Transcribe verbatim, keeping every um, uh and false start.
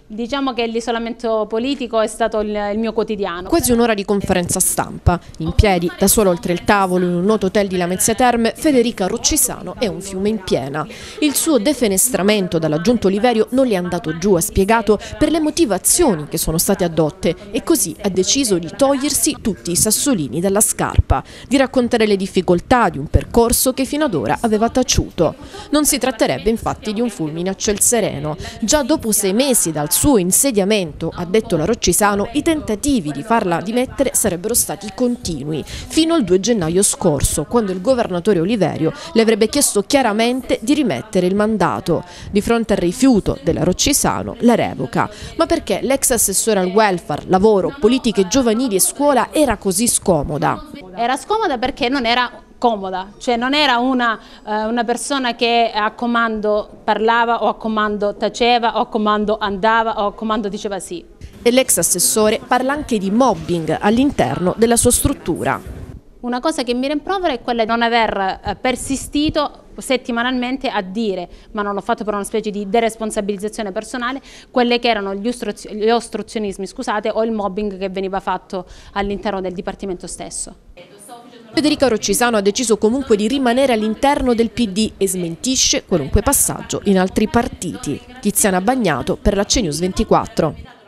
Diciamo che l'isolamento politico è stato il, il mio quotidiano. Quasi un'ora di conferenza stampa. In piedi, da sola oltre il tavolo, in un noto hotel di Lamezia Terme, Federica Roccisano è un fiume in piena. Il suo defenestramento dalla Giunta Oliverio non le è andato giù, ha spiegato, per le motivazioni che sono state addotte e così ha deciso di togliersi tutti i sassolini dalla scarpa, di raccontare le difficoltà di un percorso che fino ad ora aveva taciuto. Non si tratterebbe infatti di un fulmine a ciel sereno. Già dopo sei mesi dal suo insediamento, ha detto la Roccisano, i tentativi di farla dimettere sarebbero stati continui, fino al due gennaio scorso, quando il governatore Oliverio le avrebbe chiesto chiaramente di rimettere il mandato. Di fronte al rifiuto della Roccisano, la revoca. Ma perché l'ex assessore al welfare, lavoro, politiche giovanili e scuola era così scomoda? Era scomoda perché non era comoda, cioè non era una, eh, una persona che a comando parlava o a comando taceva o a comando andava o a comando diceva sì. E l'ex assessore parla anche di mobbing all'interno della sua struttura. Una cosa che mi rimprovera è quella di non aver eh, persistito settimanalmente a dire, ma non l'ho fatto per una specie di deresponsabilizzazione personale, quelle che erano gli, ostruzio gli ostruzionismi scusate, o il mobbing che veniva fatto all'interno del Dipartimento stesso. Federica Roccisano ha deciso comunque di rimanere all'interno del P D e smentisce qualunque passaggio in altri partiti. Tiziana Bagnato per la CNews ventiquattro.